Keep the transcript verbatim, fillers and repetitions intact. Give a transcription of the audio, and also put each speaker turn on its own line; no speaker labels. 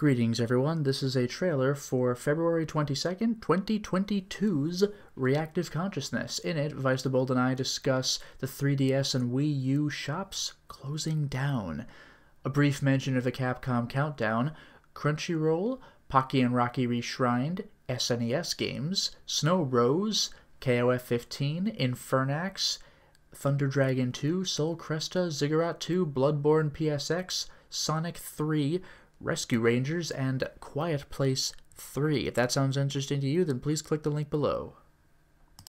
Greetings everyone, this is a trailer for February twenty-second, twenty twenty-two's Reactive Consciousness. In it, Vice the Bold and I discuss the three D S and Wii U shops closing down, a brief mention of the Capcom Countdown, Crunchyroll, Pocky and Rocky Reshrined, S N E S games, Snow Bros, K O F fifteen, Infernax, Thunder Dragon two, Soul Cresta, Ziggurat two, Bloodborne P S X, Sonic three, Rescue Rangers, and Quiet Place three. If that sounds interesting to you, then please click the link below.